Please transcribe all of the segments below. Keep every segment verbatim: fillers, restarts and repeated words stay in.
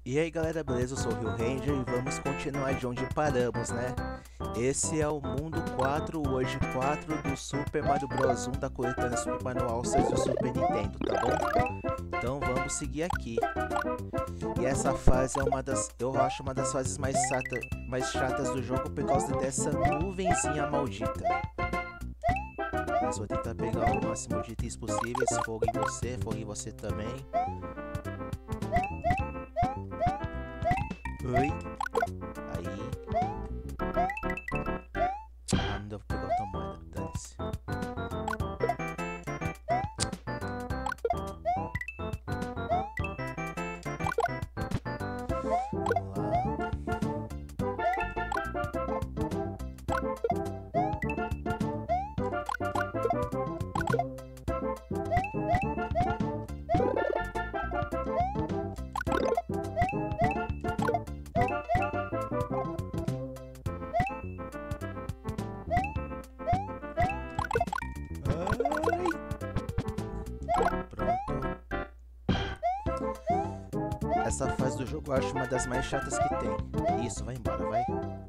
E aí galera, beleza? Eu sou o Rio Ranger e vamos continuar de onde paramos, né? Esse é o mundo quatro, hoje quatro do Super Mario Bros um da coletânea Super Mario All-Stars do Super Nintendo, tá bom? Então vamos seguir aqui. E essa fase é uma das, eu acho uma das fases mais, chata, mais chatas do jogo por causa dessa nuvenzinha maldita. Mas vou tentar pegar o máximo de itens possíveis, fogo em você, fogo em você também. Oi. Aí. Ah, não deu pra pegar outra moeda. Dane-se. Vamos lá. Essa fase do jogo eu acho uma das mais chatas que tem. Isso, vai embora, vai.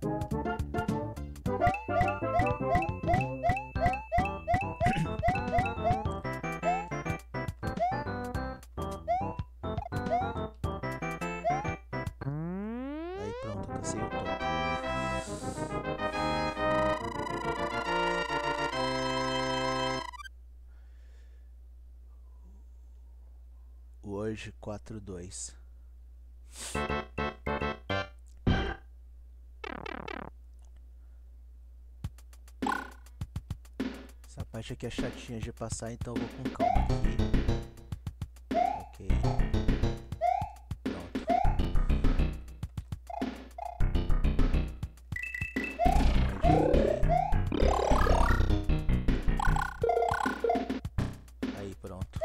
Aí pronto, cansei o topo. Hoje quatro dois. Essa parte aqui é chatinha de passar, então eu vou com calma aqui. Ok. Pronto. Aí, pronto.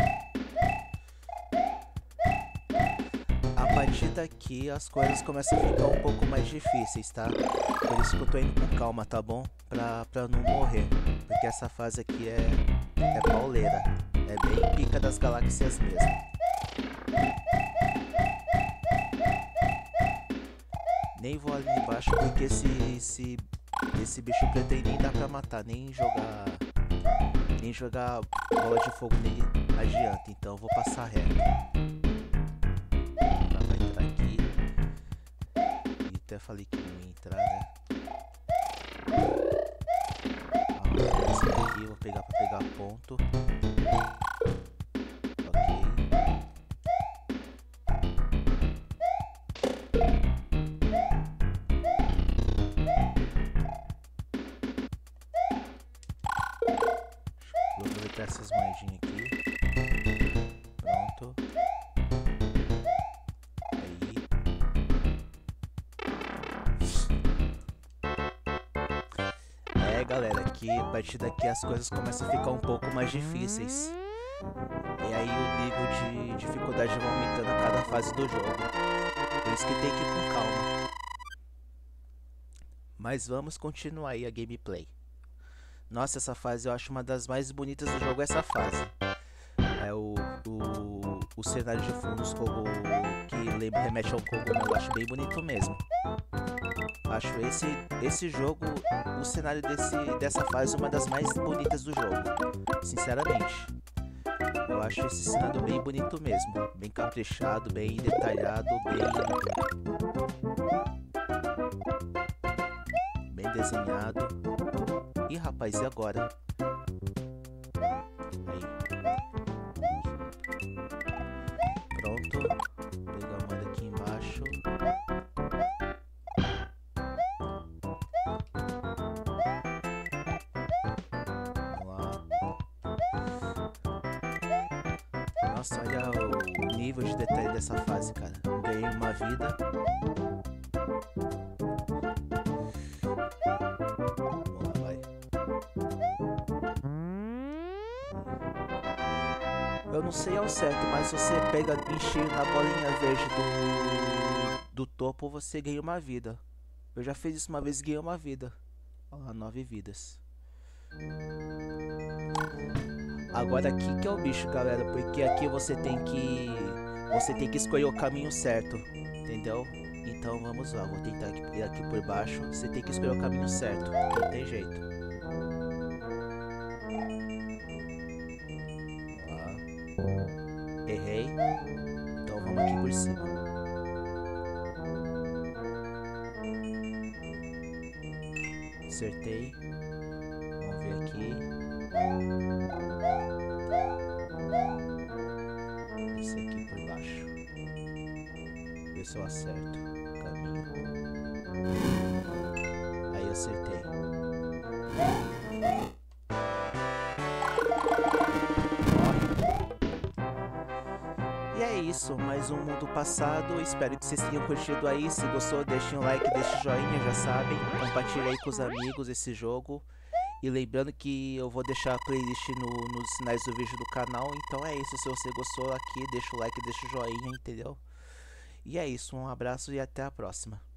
A partir daqui as coisas começam a ficar um pouco mais difíceis, tá? Por isso que eu tô indo com calma, tá bom? Pra, pra não morrer. Porque essa fase aqui é, é pauleira. É bem pica das galáxias mesmo. Nem vou ali embaixo porque esse, esse, esse bicho preto aí nem dá pra matar. Nem jogar, nem jogar bola de fogo nele adianta. Então eu vou passar reto. Até falei que não ia entrar, né? Ah, esse daqui eu vou pegar pra pegar ponto. Ok. Vou aproveitar essas moedinhas aqui. Pronto. É, galera, aqui a partir daqui as coisas começam a ficar um pouco mais difíceis. E aí o nível de dificuldade vai aumentando a cada fase do jogo. Por isso que tem que ir com calma. Mas vamos continuar aí a gameplay. Nossa, essa fase eu acho uma das mais bonitas do jogo, essa fase. É o, o, o cenário de fundo, os cogos que lembra, remete ao cogumelo, eu acho bem bonito mesmo. Acho esse, esse jogo, o cenário desse, dessa fase uma das mais bonitas do jogo, sinceramente. Eu acho esse cenário bem bonito mesmo, bem caprichado, bem detalhado, bem, bem desenhado. Ih, rapaz, e agora? Aí. Pronto. Pegar a moeda aqui embaixo. Nossa, olha o nível de detalhe dessa fase, cara. Ganhei uma vida. Vamos lá, vai. Eu não sei ao certo, mas se você pega encher na bolinha verde do, do topo, você ganha uma vida. Eu já fiz isso uma vez e ganhei uma vida. Olha lá, nove vidas. Agora aqui que é o bicho, galera, porque aqui você tem que você tem que escolher o caminho certo. Entendeu? Então vamos lá, vou tentar ir aqui por baixo. Você tem que escolher o caminho certo, não tem jeito. Lá. Errei. Então vamos aqui por cima. Acertei. Vamos ver aqui. Esse aqui por baixo. Ver se eu acerto o caminho. Aí acertei. E é isso, mais um mundo passado. Espero que vocês tenham curtido aí. Se gostou, deixem um like, deixem um joinha, já sabem. Compartilhe aí com os amigos esse jogo. E lembrando que eu vou deixar a playlist no, nos sinais do vídeo do canal. Então é isso, se você gostou aqui, deixa o like, deixa o joinha, entendeu? E é isso, um abraço e até a próxima.